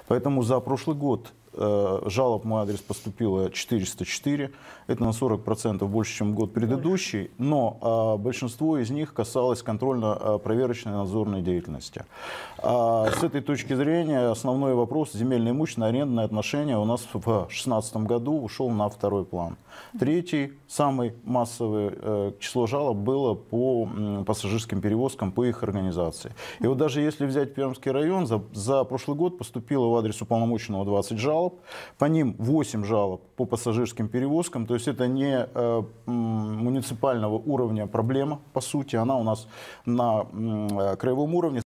Поэтому за прошлый год жалоб в мой адрес поступило 404. Это на 40% больше, чем год предыдущий. Но большинство из них касалось контрольно-проверочной надзорной деятельности. С этой точки зрения основной вопрос земельное имущество, арендные отношения у нас в 2016 году ушел на второй план. Третий, самый массовый число жалоб было по пассажирским перевозкам, по их организации. И вот даже если взять Пермский район, за прошлый год поступило в адрес уполномоченного 20 жалоб. По ним 8 жалоб по пассажирским перевозкам. То есть это не муниципального уровня проблема, по сути. Она у нас на краевом уровне.